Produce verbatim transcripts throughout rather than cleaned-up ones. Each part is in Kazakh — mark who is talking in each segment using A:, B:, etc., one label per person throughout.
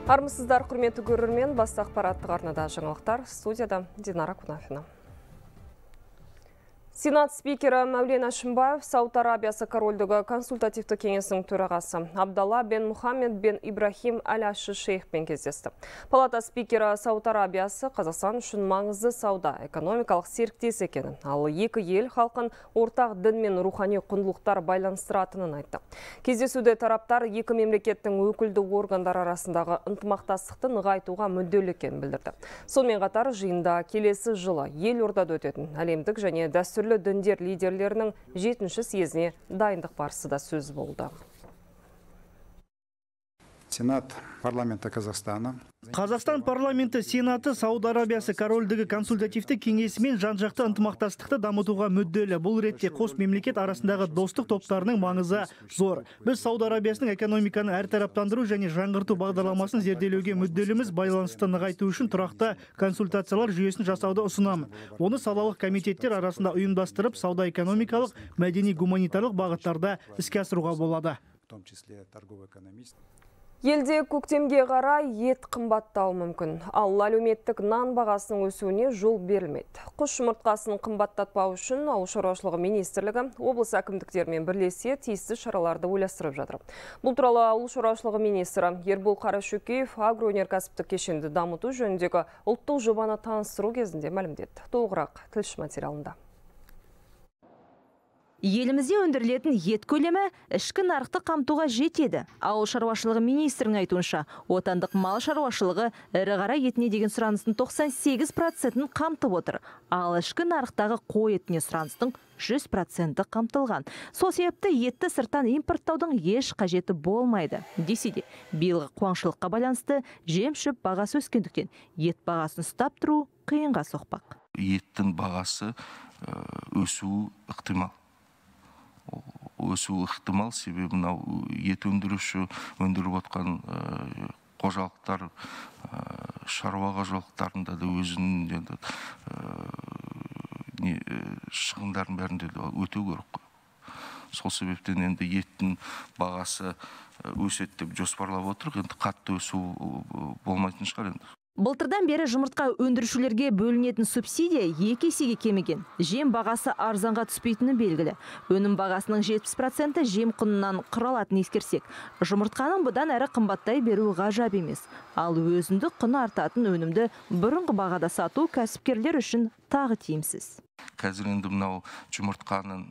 A: Армысыздар, құрметті көрермен, басты ақпараттық арнада жаңалықтар, студияда Динара Кунафина. Сенат спикері Мәулен Әшімбаев Сауд Арабиясы корольдігі консультативті кеңесінің төрағасы Абдалла бен Мухаммед бен Ибрахим Әл-Аши шейхпен кездесті. Палата спикері Сауд Арабиясы Қазақстан үшін маңызды сауда, экономикалық серіктес екенін, ал екі ел халқын ортақ дін мен рухани құндылықтар байланыстыратынын айтты. Кездесуде тараптар екі мемлекеттің өкілді органдар арасындағы ынтымақтастықты нығайтуға мүдделі екенін білдірді. Сонымен қатар жиында келесі жылы елордада өтетін әлемдік және дәстүрлі діндер лидерлерінің жетінші съезіне дайындық барысы да сөз болды.
B: Сенат парламенті Қазақстана.
C: Қазақстан парламенті Сенаты Сауд Арабиясы корольдігі консультативті кеңесімен жан-жақты ынтымақтастықты дамытуға мүдделі. Бұл ретте қос мемлекет арасындағы достық топтарының маңызы зор. Біз Сауд Арабиясының экономиканы әртараптандыру және жаңғырту бағдарламасын зерделеуге мүдделіміз, байланысты нығайту үшін тұрақты консультациялар жүйесін жасауды ұсынамын. Оны салалық комитеттер арасында ұйымдастырып, сауда-экономикалық, мәдени-гуманитарлық бағыттарда іске асыруға болады.
A: Елде көктемге қарай ет қымбаттауы мүмкін, ал әлеуметтік нан бағасының өсуіне жол берілмейді. Құс жұмыртқасын қымбаттатпау үшін Ауыл шаруашылығы министрлігі облыс әкімдіктерімен бірлесе тиісті шараларды ойластырып жатыр. Бұл туралы Ауыл шаруашылығы министрі Ербол Қарашөкеев агроөнеркәсіптік кешенді дамыту жөніндегі ұлттық жобаны таныстыру кезінде мәлімдеді. Толығырақ тілші материалында.
D: Елімізде өндірілетін ет көлемі ішкі нарықты қамтуға жетеді. Ауыл шаруашылығы министрінің айтуынша, отандық мал шаруашылығы ірі қара етіне деген сұраныстың тоқсан сегіз процентін қамтып отыр. Ал ішкі нарықтағы қой етіне сұраныстың жүз проценті қамтылған. Сол себепті етті сырттан импорттаудың еш қажеті болмайды. Десе де, биылғы қуаңшылыққа байланысты жем-шөп бағасы өскендіктен ет бағасын ұстап тұру қиынға соқпақ.
E: Еттің бағасы өсуі ықтимал. Өсу ықтимал, себебі мынау ет өндіруші өндіріп отқан қожалықтар, шаруа қожалықтарында да өзінің шығындарын бәрінде де өтеу керек. Сол себептен енді еттің бағасы өседі деп жоспарлап отырық, енді қатты өсу болмайтын шығар енді.
D: Былтырдан бері жұмыртқа өндірушілерге бөлінетін субсидия екі есеге кеміген. Жем бағасы арзанға түспейтіні белгілі. Өнім бағасының жетпіс проценті жем құнынан құралатын ескерсек, жұмыртқаның бұдан әрі қымбаттай беру ғажап емес. Ал өзіндік құны артатын өнімді бұрынғы бағада сату кәсіпкерлер үшін тағы тиімсіз.
E: Қазір енді мынау жұмыртқаның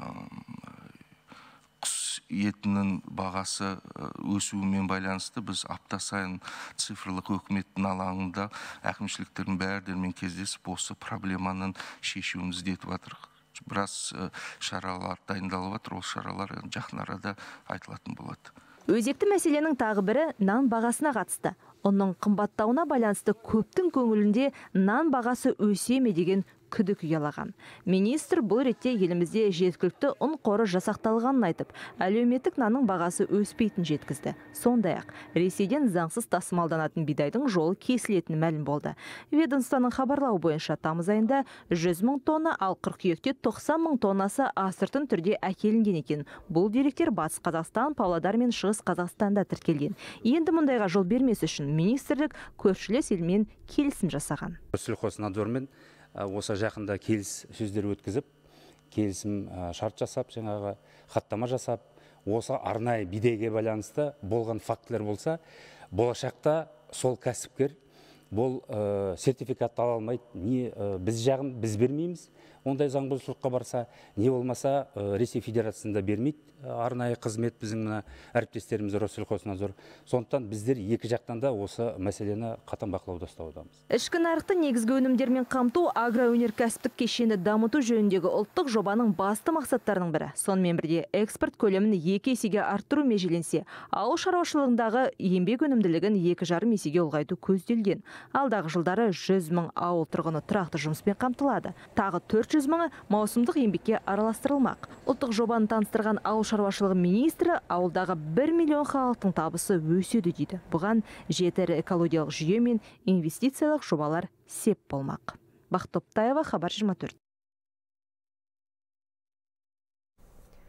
E: етінің бағасы өсуімен байланысты біз апта сайын цифрлық өкіметтің алаңында әкімшіліктердің бәрдермен кездесіп осы проблеманың шешуімізді етіп жатырық. Біраз шаралар дайындалып жатыр, ол шаралар жақын арада айтылатын болады.
D: Өзекті мәселенің тағы бірі нан бағасына қатысты. Оның қымбаттауына байланысты көптің көңілінде нан бағасы өсе ме деген күдік ұялаған. Министр бұл ретте елімізде жеткілікті ұн қоры жасақталғанын айтып, әлеуметтік нанның бағасы өспейтін жеткізді. Сондай-ақ, Ресейден заңсыз тасымалданатын бидайдың жолы кесілетіні мәлім болды. Ведомствоның хабарлауы бойынша тамыз айында жүз мың тонна, ал қыркүйекте тоқсан мың тоннасы астыртын түрде әкелінген екен. Бұл деректер Батыс Қазақстан, Павлодар мен Шығыс Қазақстанда тіркелген. Енді мұндайға жол бермес үшін министрлік көршілес елмен келісім жасаған.
F: Сельхознадзормен осы жақында келіс сөздер өткізіп, келісім шарт жасап, жаңағы хаттама жасап, осы арнайы бидайге байланысты болған фактілер болса, болашақта сол кәсіпкер бұл сертификат ала алмайды. Не біз жағын біз бермейміз, ондай заң бұзушылыққа барса, не болмаса Ресей Федерациясында бермейді арнайы қызмет біздің әріптестеріміз Россельхознадзор. Сондықтан біздер екі жақтан да осы мәселені қатаң бақылауда ұстаудамыз.
D: Ішкі нарықты негізгі өнімдермен қамту агроөнеркәсіптік кешенді дамыту жөніндегі ұлттық жобаның басты мақсаттарының бірі. Сонымен бірге экспорт көлемін екі есеге арттыру межеленсе, ауыл шаруашылығындағы еңбек өнімділігін екі жарым есеге ұлғайту көзделген. Алдағы жылдары жүз мың ауыл тұрғыны тұрақты жұмыспен қамтылады. Тағы төрт жүз мыңы маусымдық еңбекке араластырылмақ. Ұлттық жобаны таныстырған ауыл шаруашылығы министрі ауылдағы бір миллион халықтың табысы өседі дейді. Бұған жеті ірі экологиялық жүйе мен инвестициялық жобалар сеп болмақ. Бақтоптаева, Хабар жиырма төрт.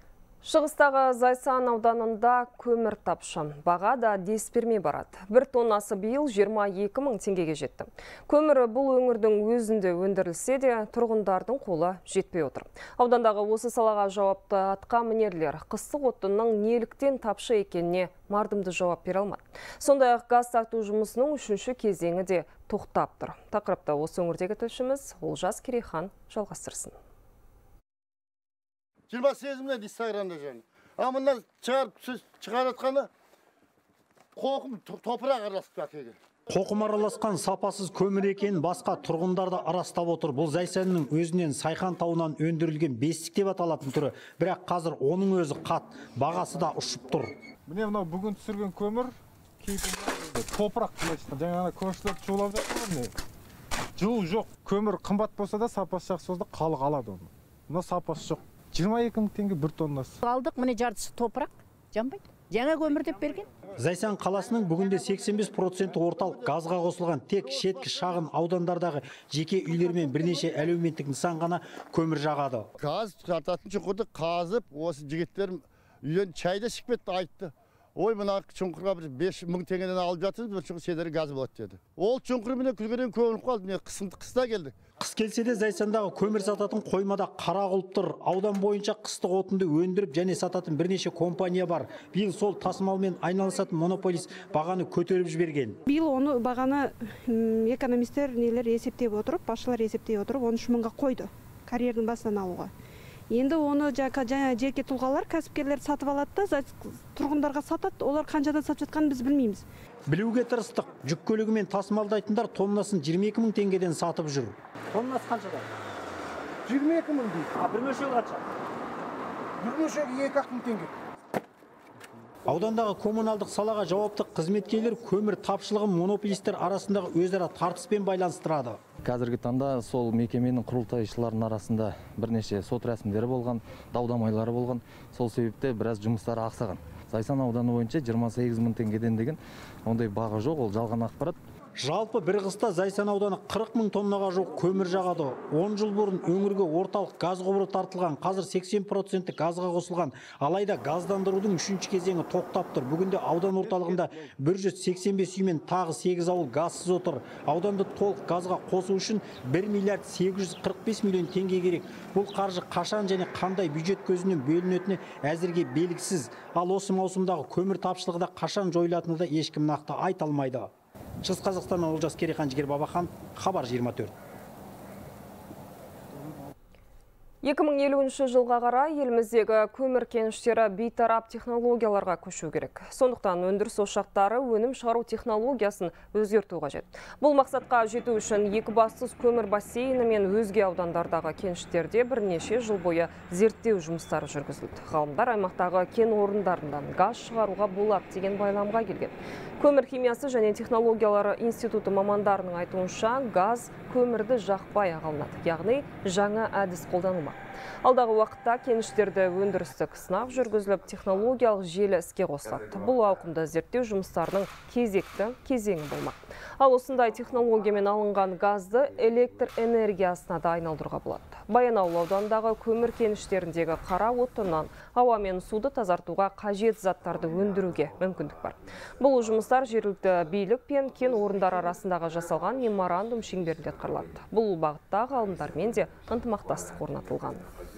A: Шығыстағы Зайсан ауданында көмір тапшы. Баға да дес бермей барады. Бір тоннасы биыл жиырма екі мың теңгеге жетті. Көмірі бұл өңірдің өзінде өндірілсе де, тұрғындардың қолы жетпей отыр. Аудандағы осы салаға жауапты атқа мінерлер қыстық отынның неліктен тапшы екеніне мардымды жауап бере алмады. Сондай-ақ газ тарту жұмысының үшінші кезеңі де тоқтап тұр. Тақырыпта осы өңірдегі тілшіміз Олжас Керейхан жалғастырсын.
G: жиырма сегізімде Инстаграмда және. Амына шығарып шығаратқаны қоқым топырақ араласып әкелген.
H: Қоқым араласқан сапасыз көмір екенін басқа тұрғындарды арастап отыр. Бұл Зайсанның өзінен Сайхан тауынан өндірілген бестік деп аталатын түрі. Бірақ қазір оның өзі қат, бағасы да ұшып тұр.
I: Міне мынау бүгін түсірген көмір кейпінде топырақ келеді. Жаңа көршілер шулап жатыр. Жылу жоқ. Көмір қымбат болса да сапасы жақсы болса халық алады оны. Мына сапасы жоқ. жиырма екі мың теңге бір тоннасы.
J: Алдық, міне жартысы топырақ, жанбайды. Жаңа көмір деп берген.
H: Зайсан қаласының бүгінде сексен бес проценті орталық газға қосылған. Тек шеткі шағын аудандардағы жеке үйлермен бірнеше әлеуметтік нысан ғана көмір жағады.
G: Газ тартатын шұңқырды қазып, осы жігіттер үйден чайды ішіп кетті, айтты. Ой, мына шұңқырға бір бес мың теңгеден алып жатырмыз, бір шұңқыр седері газ болады деді. Ол шұңқыр міне күлгеннен көміліп қалды, міне қыста келді.
H: Қыс келсе де Зайсандағы көмір сататын қоймада қара құлып тұр. Аудан бойынша қыстық отынды өндіріп және сататын бірнеше компания бар. Биыл сол тасымалмен айналысатын монополист бағаны көтеріп жіберген.
K: Биыл оны бағаны экономистер нелер есептеп отырып, басшылар есептеп отырып, он үш мыңға қойды карьердің басынан алуға. Енді оны жаңа жеке тұлғалар, кәсіпкерлер сатып алады да, тұрғындарға сатады. Олар қаншадан сатып жатқанын біз білмейміз.
H: Білуге тырыстық. Жүк көлігімен тасымалдайтындар тоннасын жиырма екі мың теңгеден сатып жүр. Тоннасы қаншадан?
G: жиырма екі мың дейді.
H: А бір мөлшері қанша?
G: Бір мөлшері екі мың теңге.
H: Аудандағы коммуналдық салаға жауапты қызметкерлер көмір тапшылығын монополистер арасындағы өзара тартыспен байланыстырады.
L: Қазіргі таңда сол мекеменің құрылтайшыларының арасында бірнеше сот рәсімдері болған, дау-дамайлары болған. Сол себепте біраз жұмыстары ақсаған. Зайсан ауданы бойынша жиырма сегіз мың теңгеден деген ондай баға жоқ, ол жалған ақпарат.
H: Жалпы бір қыста Зайсан ауданы қырық мың тоннаға жоқ көмір жағады. он жыл бұрын өңірге орталық газ құбыры тартылған, қазір сексен проценті газға қосылған. Алайда газдандырудың үшінші кезеңі тоқтап тұр. Бүгінде аудан орталығында бір жүз сексен бес үй мен тағы сегіз ауыл газсыз отыр. Ауданды толық газға қосу үшін бір миллиард сегіз жүз қырық бес миллион теңге керек. Бұл қаржы қашан және қандай бюджет көзінен бөлінетіні әзірге белгісіз. Ал осы маусымдағы көмір тапшылығы да қашан жойылатыны да ешкім нақты айта алмайды. Шығыс Қазақстаннан Олжас Керейхан, Жігер Бабахан, Хабар жиырма төрт.
A: екі мың елуінші жылға қарай еліміздегі көмір кеніштері бейтарап технологияларға көшу керек. Сондықтан өндіріс ошақтары өнім шығару технологиясын өзгерту қажет. Бұл мақсатқа жету үшін Екібастұз көмір бассейні мен өзге аудандардағы кеніштерде бірнеше жыл бойы зерттеу жұмыстары жүргізілді. Ғалымдар аймақтағы кен орындарынан газ шығаруға болады деген байламға келген. Көмір химиясы және технологиялары институты мамандарының айтуынша газ көмірді жақпай ағалынады, яғни жаңа әдіс қолданылмақ. Алдағы уақытта кеніштерді өндірістік сынақ жүргізіліп, технологиялық желі іске қосылады. Бұл ауқымды зерттеу жұмыстарының кезекті кезеңі болмақ. Ал осындай технологиямен алынған газды электр энергиясына да айналдыруға болады. Баянауыл ауданындағы көмір кеніштеріндегі қара отыннан ауа мен суды тазартуға қажет заттарды өндіруге мүмкіндік бар. Бұл жұмыстар жергілікті билік пен кен орындары арасындағы жасалған меморандум шеңберінде атқарылады. Бұл бағытта ғалымдармен де ынтымақтастық орнатылған.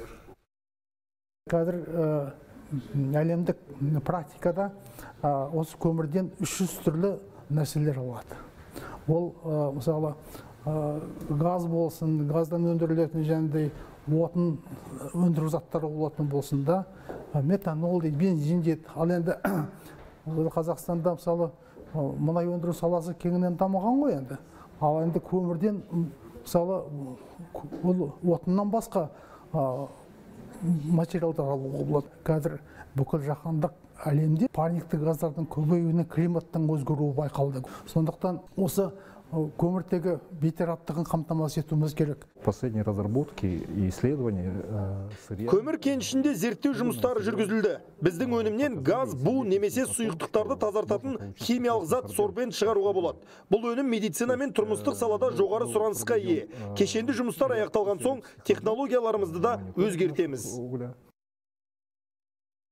M: Қазір әлемдік практикада осы көмірден үш жүз түрлі нәрселер алады. Ол мысалы газ болсын, газдан өндірілетін және отын өндіру заттары болатын болсын да, метанол дейді, бензин дейді. Ал енді Қазақстанда мысалы мұнай өндіру саласы кеңінен дамыған ғой енді. Ал енді көмірден мысалы отыннан басқа материалдар алуға болады. Қазір бүкіл жаһандық әлемде парниктік газдардың көбеюіне климаттың өзгеруі байқалды. Сондықтан осы көміртегі бейтараптығын қамтамасыз етуіміз керек.
N: Последние разработки и исследования.
O: Көмір кенішінде зерттеу жұмыстары жүргізілді. Біздің өнімнен газ, бу немесе сұйықтықтарды тазартатын химиялық зат сорбент шығаруға болады. Бұл өнім медицина мен тұрмыстық салада жоғары сұранысқа ие. Кешенді жұмыстар аяқталған соң технологияларымызды да өзгертеміз.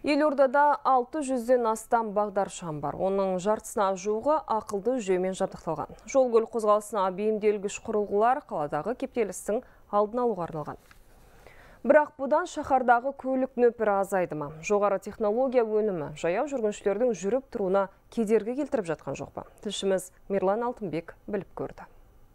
A: Елордада алты жүзден астам бағдаршам бар. Оның жартысына жуығы ақылды жүйемен жабдықталған. Жол көлік қозғалысына бейімделгіш құрылғылар қаладағы кептелістің алдын алуға арналған. Бірақ бұдан шаһардағы көлік нөпірі азайды ма? Жоғары технология өнімі жаяу жүргіншілердің жүріп тұруына кедергі келтіріп жатқан жоқ па? Тілшіміз Мирлан Алтынбек біліп көрді.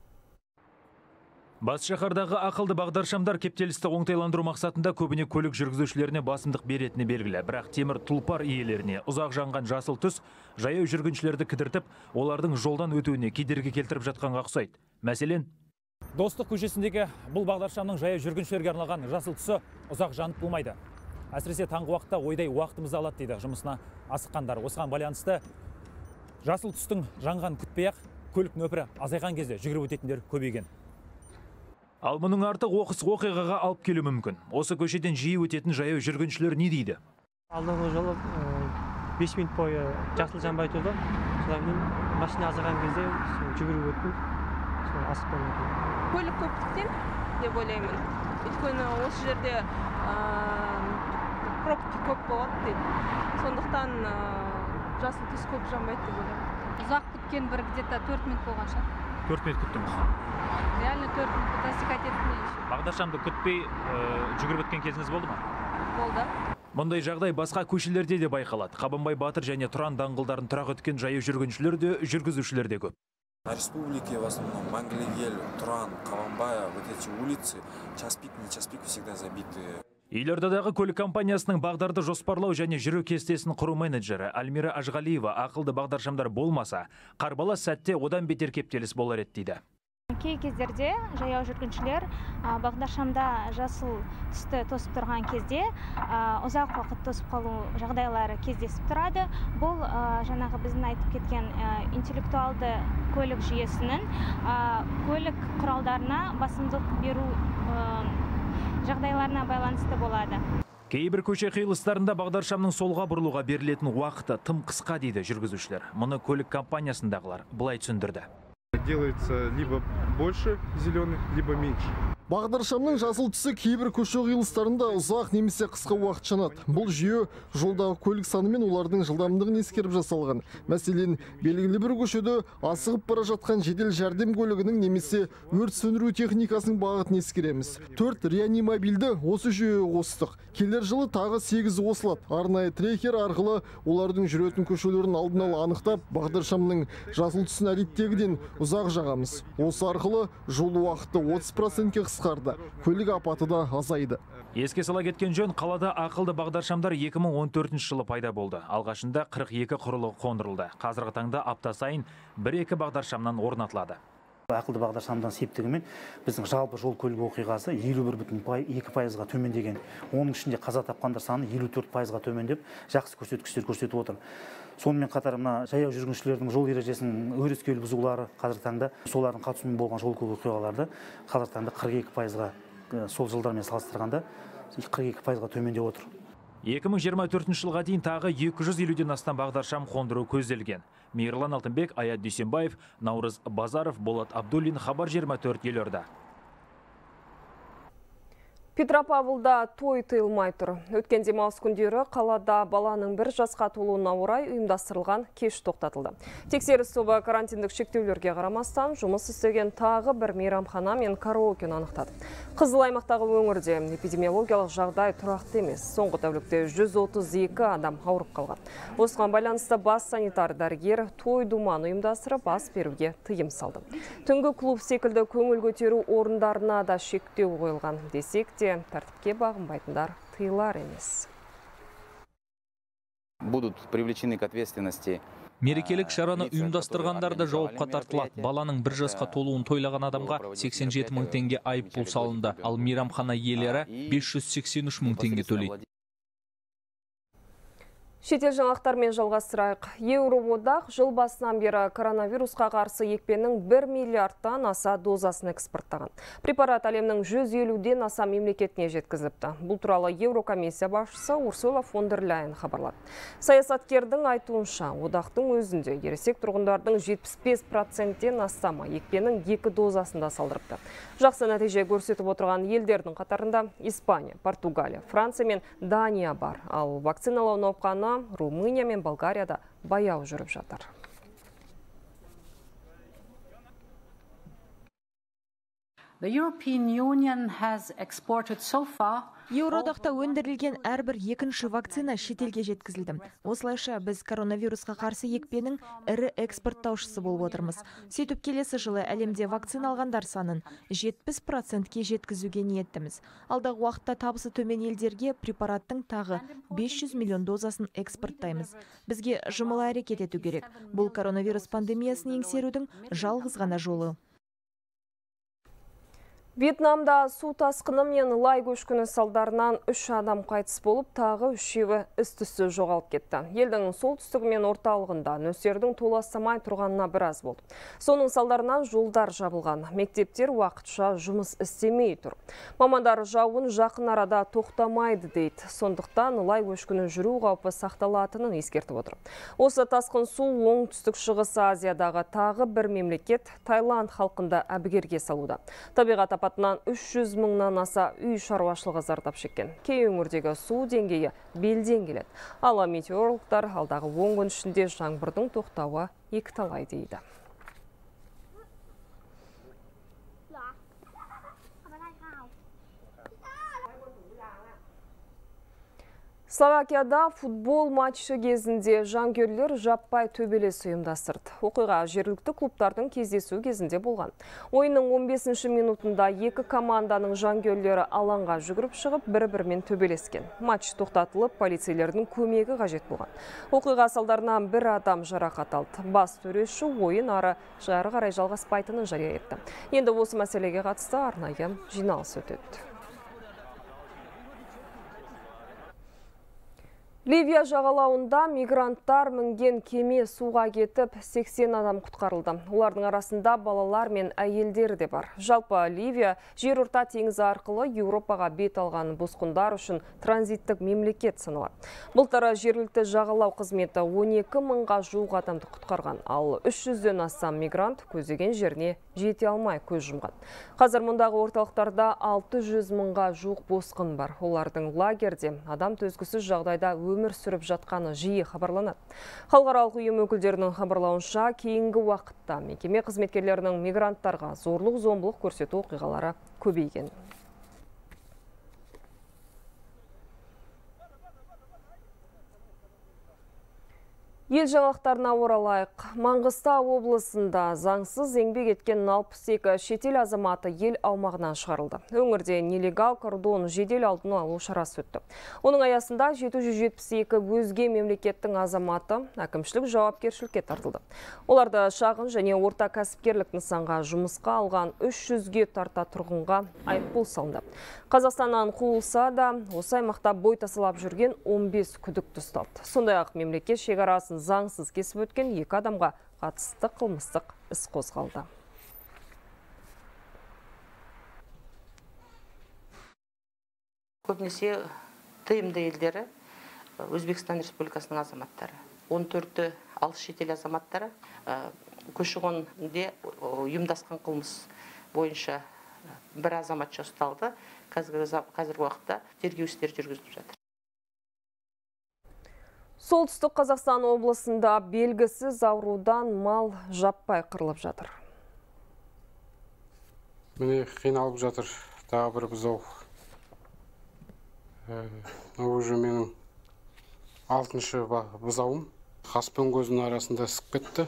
P: Бас шаһардағы ақылды бағдаршамдар кептелісті оңтайландыру мақсатында көбіне көлік жүргізушілеріне басымдық беретіні белгілі. Бірақ темір тұлпар иелеріне ұзақ жанған жасыл түс жаяу жүргіншілерді кідіртіп, олардың жолдан өтуіне кедергі келтіріп жатқанға ұқсайды. Мәселен,
Q: Достық көшесіндегі бұл бағдаршамның жаяу жүргіншілерге арналған жасыл түсі ұзақ жанып болмайды. Әсіресе таңғы уақытта ойдай уақытымызды алады дейді жұмысына асыққандар. Осыған байланысты жасыл түстің жанған күтпей-ақ көлік нөпірі азайған кезде жүгіріп өтетіндер көбейген.
P: Ал мұның арты оқыс оқиғаға алып келуі мүмкін. Осы көшеден жиі өтетін жаяу жүргіншілер не дейді?
R: Алдыңғы жолы бес минут бойы жасыл жанбай тұрды. Содан кейін машина азайған кезде жүгіріп өттім. Асықпай өттім.
S: Көлік көптіктен деп ойлаймын. Өйткені осы жерде пробка көп болады дейді. Сондықтан жасыл түс көп жанбайды деп ойлаймын.
T: Ұзақ күткен бір где-то төрт минут болған шығар.
P: төрт минут күттіңіз.
T: Реально төрт минут засекать етіп.
P: Бағдаршамды күтпей жүгіріп өткен кезіңіз болды ма?
T: Болды.
P: Мұндай жағдай басқа көшелерде де байқалады. Қабанбай Батыр және Тұран даңғылдарын тұрақ өткен жаяу жүргіншілер де, жүргізушілер де көп.
U: На республике в основном Манглигель, Туран, Кабанбая, вот эти улицы, час пик, не час пик всегда забиты.
P: Елордадағы көлік компаниясының бағдарды жоспарлау және жүру кестесін құру менеджері Альмира Ажғалиева ақылды бағдаршамдар болмаса, қарбала сәтте одан бетер кептеліс болар еді дейді.
V: Кей кездерде жаяу жүргіншілер бағдаршамда жасыл түсті тосып тұрған кезде ұзақ уақыт тосып қалу жағдайлары кездесіп тұрады. Бұл жаңағы біздің айтып кеткен интеллектуалды көлік жүйесінің көлік құралдарына басымдық беру жағдайларына байланысты болады.
P: Кейбір көше қиылыстарында бағдаршамның солға бұрылуға берілетін уақыты тым қысқа дейді жүргізушілер. Мұны көлік компаниясындағылар былай түсіндірді.
W: Делается либо больше зеленых, либо меньше.
O: Бағдаршамның жасыл түсі кейбір көше қиылыстарында ұзақ немесе қысқа уақыт жанады. Бұл жүйе жолдағы көлік саны мен олардың жылдамдығын ескеріп жасалған. Мәселен, белгілі бір көшеде асығып бара жатқан жедел жәрдем көлігінің немесе өрт сөндіру техникасының бағытын ескереміз. Төрт реанимобильді осы жүйеге қостық. Келер жылы тағы сегіз қосылады. Арнайы трекер арқылы олардың жүретін көшелерін алдын ала анықтап, бағдаршамның жасыл түсін әдеттегіден ұзақ жағамыз. Осы арқылы жол уақыты отыз процентке қысқарды. Көлік апаты да азайды.
P: Еске сала кеткен жөн, қалада ақылды бағдаршамдар екі мың он төртінші жылы пайда болды. Алғашында қырық екі құрылғы қондырылды. Қазіргі таңда апта сайын бір-екі бағдаршамнан орнатылады.
F: Ақылды бағдаршамдан септігімен біздің жалпы жол көлік оқиғасы елу бір бүтін екі пайызға төмендеген. Оның ішінде қаза тапқандар саны елу төрт пайызға төмендеп, жақсы көрсеткіштер көрсетіп отыр. Сонымен қатар мына жаяу жүргіншілердің жол ережесінің өрескел бұзулары қазіргі таңда солардың қатысуымен болған жол көлік оқиғаларды қазіргі таңда қырық екі пайызға, сол жылдармен салыстырғанда қырық екі пайызға төмендеп отыр.
P: екі мың жиырма төртінші жылға дейін тағы екі жүз елуден астам бағдаршам қондыру көзделген. Мейірлан Алтынбек, Аят Дүйсенбаев, Наурыз Базаров, Болат Абдуллин, Хабар жиырма төрт, Елорда.
A: Петропавлда той тыйылмай тұр. Өткен демалыс күндері қалада баланың бір жасқа толуына орай ұйымдастырылған кеш тоқтатылды. Тексеріс тобы карантиндік шектеулерге қарамастан жұмыс істеген тағы бір мейрамхана мен караокені анықтады. Қызыл аймақтағы өңірде эпидемиологиялық жағдай тұрақты емес. Соңғы тәулікте жүз отыз екі адам ауырып қалған. Осыған байланысты бас санитар дәрігер той думан ұйымдастырып бас беруге тыйым салды. Түнгі клуб секілді көңіл көтеру орындарына да шектеу қойылған. Десек тәртіпке бағынбайтындар тыйылар емес.
X: Будут привлечены к ответственности.
Y: Мерекелік шараны ұйымдастырғандарды жауапқа тартылады. Баланың бір жасқа толуын тойлаған адамға сексен жеті мың теңге айыппұл салынды. Ал мейрамхана иелері бес жүз сексен үш мың теңге төлейді.
A: Шетел жаңалықтармен жалғастырайық. Еуроодақ жыл басынан бері коронавирусқа қарсы екпенің бір миллиардтан аса дозасын экспорттаған. Препарат әлемнің жүз елуден аса мемлекетіне жеткізіліпті. Бұл туралы Еурокомиссия басшысы Урсула фон дер Ляйен хабарлады. Саясаткердің айтуынша, одақтың өзінде ересек тұрғындардың жетпіс бес проценттен астамы екпенің екі дозасын да салдырыпты. Жақсы нәтиже көрсетіп отырған елдердің қатарында Испания, Португалия, Франция мен Дания бар. Ал вакциналау науқаны Румыния мен Болгарияда баяу жүріп жатыр.
B: The European Union has exported so far
C: Еуроодақта өндірілген әрбір екінші вакцина шетелге жеткізілді. Осылайша біз коронавирусқа қарсы екпенің ірі экспорттаушысы болып отырмыз. Сөйтіп келесі жылы әлемде вакцина алғандар санын жетпіс процентке жеткізуге ниеттіміз. Алдағы уақытта табысы төмен елдерге препараттың тағы бес жүз миллион дозасын экспорттаймыз. Бізге жұмылы әрекет ету керек. Бұл коронавирус пандемиясын еңсерудің жалғыз ғана жолы.
A: Вьетнамда су тасқыны мен лай көшкіні салдарынан үш адам қайтыс болып, тағы үшеуі із-түзсіз жоғалып кетті. Елдің солтүстігі мен орталығында нөсердің толастамай тұрғанына біраз болды. Соның салдарынан жолдар жабылған, мектептер уақытша жұмыс істемей тұр. Мамандар жауын жақын арада тоқтамайды дейді. Сондықтан лай көшкіні жүру қаупі сақталатынын ескертіп отыр. Осы тасқын су оңтүстік шығыс Азиядағы тағы бір мемлекет Таиланд халқында әбігерге салуда. Табиғат апатынан үш жүз мыңнан аса үй шаруашылығы зардап шеккен. Кей өңірдегі су деңгейі белден келеді. Ал метеорологтар алдағы он күн ішінде жаңбырдың тоқтауы екіталай дейді. Словакияда футбол матчы кезінде жанкүйерлер жаппай төбелес ұйымдастырды. Оқиға жергілікті клубтардың кездесу кезінде болған. Ойынның он бесінші минутында екі команданың жанкүйерлері алаңға жүгіріп шығып, бір-бірімен төбелескен. Матч тоқтатылып, полицейлердің көмегі қажет болған. Оқиға салдарынан бір адам жарақат алды. Бас төреші ойын ары жары қарай жалғаспайтынын жария етті. Енді осы мәселеге қатысты арнайы жиналыс өтеді. Ливия жағалауында мигранттар мінген кеме суға кетіп, сексен адам құтқарылды. Олардың арасында балалар мен әйелдер де бар. Жалпы Ливия жерорта теңізі арқылы Еуропаға бет алған босқындар үшін транзиттік мемлекет саналады. Былтыр жергілікті жағалау қызметі он екі мыңға жуық адамды құтқарған, ал үш жүзден астам мигрант көздеген жеріне жете алмай көз жұмған. Қазір мұндағы орталықтарда алты жүз мыңға жуық босқын бар. Олардың лагерде адам төзгісіз жағдайда өмір сүріп жатқаны жиі хабарланады. Халықаралық ұйым өкілдерінің хабарлауынша, кейінгі уақытта мекеме қызметкерлерінің мигранттарға зорлық-зомбылық көрсету оқиғалары көбейген. Ел жаңалықтарына оралайық. Маңғыстау облысында заңсыз еңбек еткен алпыс екі шетел азаматы ел аумағынан шығарылды. Өңірде нелегал кордон жедел алдын алу шарасы өтті. Оның аясында жеті жүз жетпіс екі өзге мемлекеттің азаматы әкімшілік жауапкершілікке тартылды. Оларды шағын және орта кәсіпкерлік нысанға жұмысқа алған үш жүзге тарта тұрғынға айыппұл салынды. Қазақстаннан қуылса да, осы аймақта бой тасалап жүрген он бес күдікті ұсталды. Сондай-ақ мемлекет шекарасын заңсыз кесіп өткен екі адамға қатысты қылмыстық іс қозғалды.
D: Көбінесе тыйымды елдері Өзбекстан Республикасының азаматтары. он төрті алыс шетел азаматтары көші-қонде ұйымдасқан қылмыс бойынша бір азаматша ұсталды. Қазіргі уақытта тергеу істері жүргізіліп жатыр.
A: Солтүстік Қазақстан облысында белгісіз аурудан мал жаппай қырылып жатыр.
E: Міне қиналып жатыр тағы бір бұзау. Уже менің алтыншы бұзауым қас пен көзінің арасында ісіп кетті.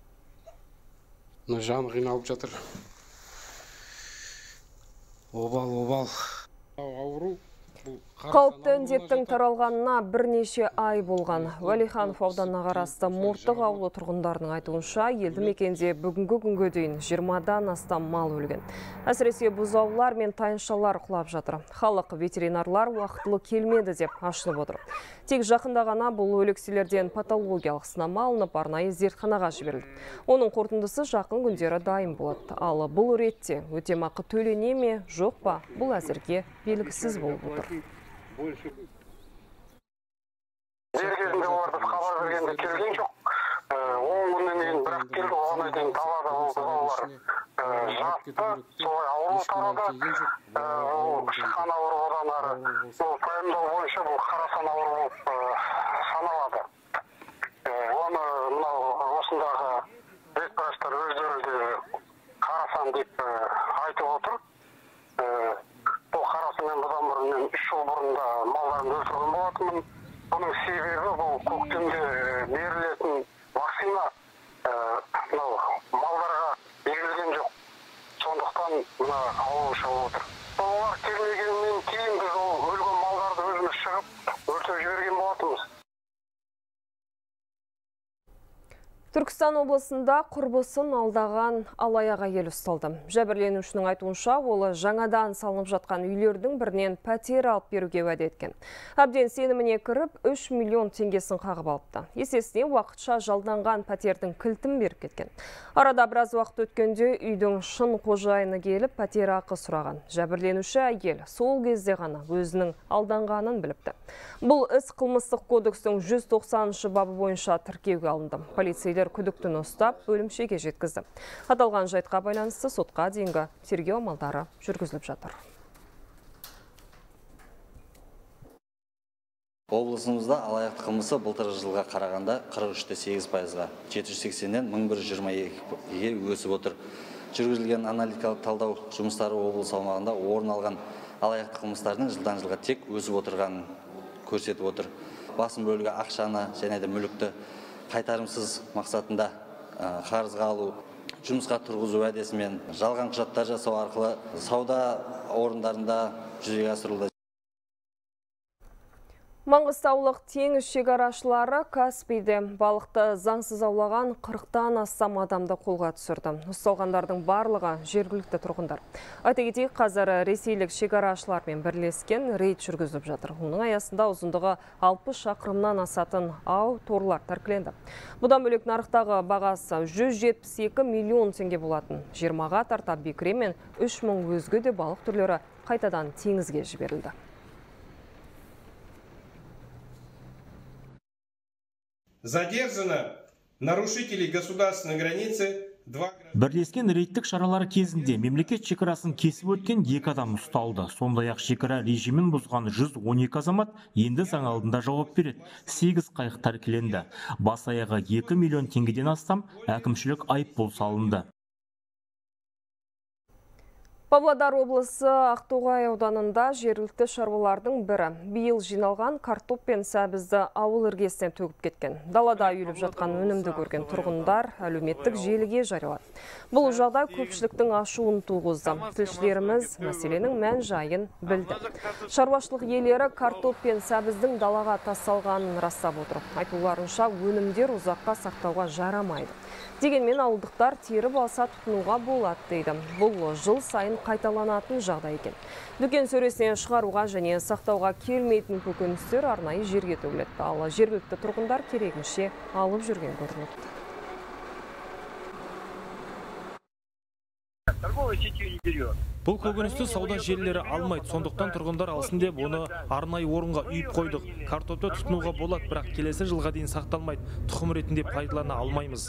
E: Жан қиналып жатыр. Обал, обал. Ауру
A: Қауіпті індеттің таралғанына бірнеше ай болған. Уәлиханов ауданына қарасты Мұрттық ауылы тұрғындарының айтуынша, елді мекенде бүгінгі күнге дейін жиырмадан астам мал өлген. Әсіресе бұзаулар мен тайыншалар құлап жатыр. Халық ветеринарлар уақытылы келмеді деп ашынып отыр. Тек жақында ғана бұл өлекселерден патологиялық сынама алынып, арнайы зертханаға жіберілді. Оның қорытындысы жақын күндері дайын болады. Ал бұл ретте өтемақы төлене ме, жоқ па, бұл әзірге белгісіз болып отыр.
G: Дер кезінде олар біз хабар бергенде келген жоқ. он күннен кейін бірақ келді, оған дейін далада ол бұзаулар жатты, солай ауру тарады. Ол шыққан ауру одан ары. Ол пайымдау бойынша бұл қарасан ауру болып саналады. Оны мынау осындағы ветврачтар өздері де қарасан деп айтып отыр. Бұл қарасымен бұдан бұрын мен үш жыл бұрында малдарымды өлтірген болатынмын. Оның себебі бұл көктемде берілетін вакцина малдарға берілген жоқ. Сондықтан мына ауру шығып отыр. Олар келмегеннен кейін біз ол өлген малдарды өзіміз шығып өртеп жіберген болатынбыз.
A: Түркістан облысында құрбысын алдаған алаяқ әйел ұсталды. Жәбірленушінің айтуынша, ол жаңадан салынып жатқан үйлердің бірінен пәтер алып беруге уәде еткен. Әбден сеніміне кіріп, үш миллион теңгесін қағып алыпты. Есесіне уақытша жалданған пәтердің кілтін беріп кеткен. Арада біраз уақыт өткенде үйдің шын қожайыны келіп пәтер ақы сұраған. Жәбірленуші әйел сол кезде ғана өзінің алданғанын біліпті. Бұл іс қылмыстық кодекстің жүз тоқсаныншы бабы бойынша тіркеуге алынды. Полицейлер күдіктіні ұстап, бөлімшеге жеткізді. Аталған жайтқа байланысты сотқа дейінгі тергеу амалдары жүргізіліп жатыр.
I: Облысымызда алаяқтық қылмысы былтырғы жылға қарағанда қырық үш те сегіз пайызға, жеті жүз сексеннен мың бір жүз жиырма екіге өсіп отыр. Жүргізілген аналитикалық талдау жұмыстары облыс аумағында орын алған алаяқтық қылмыстардың жылдан жылға тек өсіп отырғанын көрсетіп отыр. Басым бөлігі ақшаны және де мүлікті қайтарымсыз мақсатында қарызға алу, жұмысқа тұрғызу уәдесімен жалған құжаттар жасау арқылы сауда орындарында жүзеге асырылды.
A: Маңғыстаулық теңіз шекарашылары Каспийде балықты заңсыз аулаған қырықтан астам адамды қолға түсірді. Ұсталғандардың барлығы жергілікті тұрғындар. Айта кетейік, қазір ресейлік шекарашылармен бірлескен рейд жүргізіліп жатыр. Оның аясында ұзындығы алпыс шақырымнан асатын ау торлар тәркіленді. Бұдан бөлек нарықтағы бағасы жүз жетпіс екі миллион теңге болатын. жиырмаға тарта бекіре мен үш мың өзге де балық түрлері қайтадан теңізге жіберілді.
J: Задержано нарушителей государственной границы два.
P: Бірлескен рейдтік шаралары кезінде мемлекет шекарасын кесіп өткен екі адам ұсталды. Сондай-ақ шекара режимін бұзған жүз он екі азамат енді заң алдында жауап береді. сегіз қайық тәркіленді. Бас аяғы екі миллион теңгеден астам әкімшілік айыппұл салынды.
A: Павлодар облысы Ақтоғай ауданында жергілікті шаруалардың бірі биыл жиналған картоп пен сәбізді ауыл іргесіне төгіп кеткен. Далада үйіліп жатқан өнімді көрген тұрғындар әлеуметтік желіге жариялады. Бұл жағдай көпшіліктің ашуын туғызды. Тілшілеріміз мәселенің мән жайын білді. Шаруашылық иелері картоп пен сәбіздің далаға тасталғанын растап отыр. Айтуларынша өнімдер ұзаққа сақтауға жарамайды. Дегенмен ауылдықтар теріп алса тұтынуға болады дейді. Бұл жыл сайын қайталанатын жағдай екен. Дүкен сөресінен шығаруға және сақтауға келмейтін көкөністер арнайы жерге төгіледі. Ал жергілікті тұрғындар керегінше алып жүрген көрінеді.
Q: Бұл көкөністі сауда желілері алмайды, сондықтан тұрғындар алсын деп оны арнайы орынға үйіп қойдық. Картопты тұтынуға болады, бірақ келесі жылға дейін сақталмайды. Тұқым ретінде пайдалана алмаймыз.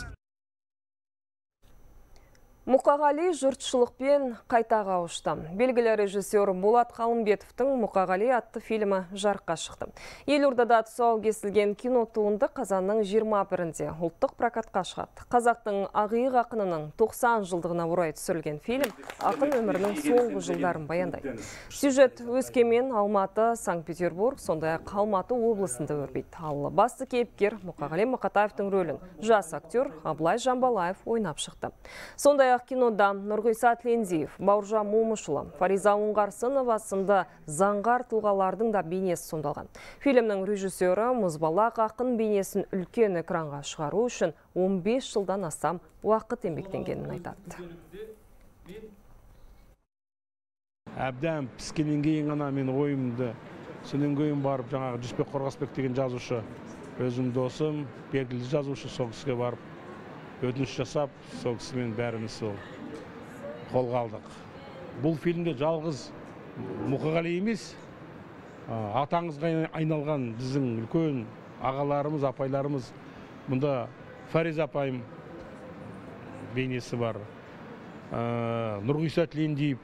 A: Мұқағали жұртшылықпен қайта қауышты. Белгілі режиссер Болат Қалымбетовтің Мұқағали атты фильмі жарыққа шықты. Елордада тұсау кесілген кино туынды қазанның жиырма бірінде ұлттық прокатқа шығады. Қазақтың Ағиық ақынының тоқсан жылдығына орай түсірілген фильм ақын өмірінің соңғы жылдарын баяндайды. Сюжет Өскемен, Алматы, Санкт-Петербург, сондай-ақ Алматы облысында өрбейді. Ал басты кейіпкер Мұқағали Мақатаевтың рөлін жас актер Абылай Жамбалаев ойнап шықты. Сондай Сондай-ақ кинода Нұрғиса Тлендиев, Бауыржан Момышұлы, Фариза Оңғарсынова сынды заңғар тұлғалардың да бейнесі сомдалған. Фильмнің режиссері мұзбалақ ақын бейнесін үлкен экранға шығару үшін он бес жылдан астам уақыт еңбектенгенін айтады.
H: Әбден піскенен кейін ғана мен ойымды сенен кейін барып, жаңағы Жүсіпбек Қорғасбек деген жазушы, өзім досым, белгілі жазушы, сол кісіге барып өтініш жасап, сол кісімен бәріміз сол қолға алдық. Бұл фильмде жалғыз Мұқағали емес, атаңызға айналған біздің үлкен ағаларымыз, апайларымыз, мұнда Фариза апайым бейнесі бар, Нұрғиса Тлендиев,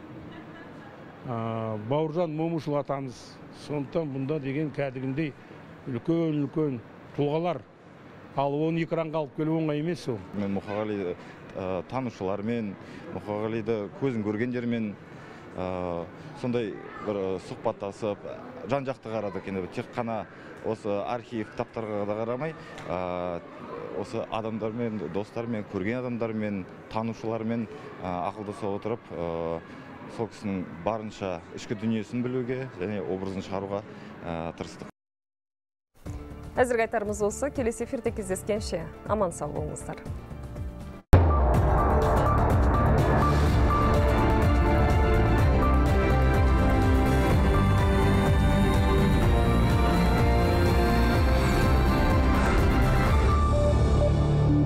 H: Бауыржан Момышұлы атамыз. Сондықтан мұнда деген кәдігіндей үлкен-үлкен тұлғалар. Ал оны экранға алып келу оңай емес ол.
K: Мен Мұқағали танушылармен, Мұқағалиді көзін көргендермен сондай бір сұхбаттасып, жан-жақты қарадық. Тек қана осы архив кітаптарға да қарамай, осы адамдармен, достармен, көрген адамдармен, танушылармен ақылдаса отырып, сол кісінің барынша ішкі дүниесін білуге және образын шығаруға тырыстық.
A: Әзірге айтарымыз осы. Келесі эфирде кездескенше аман сау болыңыздар.